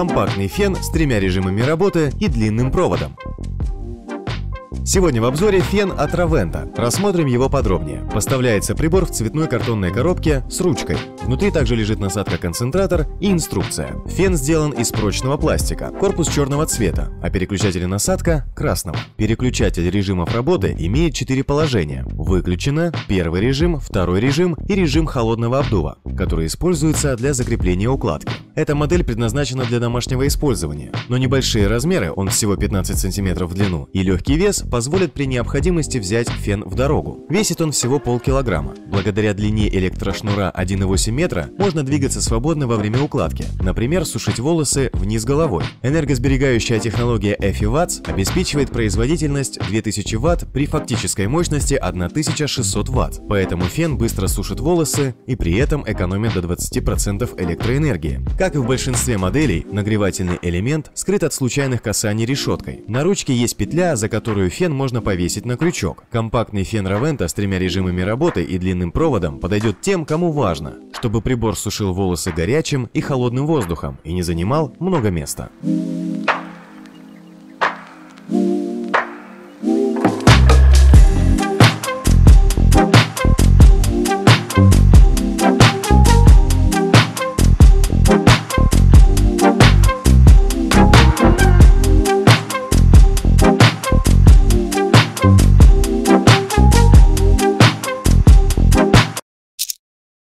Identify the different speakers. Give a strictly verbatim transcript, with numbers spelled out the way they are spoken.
Speaker 1: компактный фен с тремя режимами работы и длинным проводом. Сегодня в обзоре фен от Ровента. Рассмотрим его подробнее. Поставляется прибор в цветной картонной коробке с ручкой. Внутри также лежит насадка-концентратор и инструкция. Фен сделан из прочного пластика. Корпус черного цвета, а переключатель и насадка красного. Переключатель режимов работы имеет четыре положения. Выключено, первый режим, второй режим и режим холодного обдува, который используется для закрепления укладки. Эта модель предназначена для домашнего использования, но небольшие размеры, он всего пятнадцать сантиметров в длину, и легкий вес позволят при необходимости взять фен в дорогу. Весит он всего полкилограмма. Благодаря длине электрошнура один и восемь метра можно двигаться свободно во время укладки, например, сушить волосы вниз головой. Энергосберегающая технология эф и ватт обеспечивает производительность две тысячи ватт при фактической мощности тысяча шестьсот ватт, поэтому фен быстро сушит волосы и при этом экономит до двадцати процентов электроэнергии. Как и в большинстве моделей, нагревательный элемент скрыт от случайных касаний решеткой. На ручке есть петля, за которую фен можно повесить на крючок. Компактный фен Ровента с тремя режимами работы и длинным проводом подойдет тем, кому важно, чтобы прибор сушил волосы горячим и холодным воздухом и не занимал много места.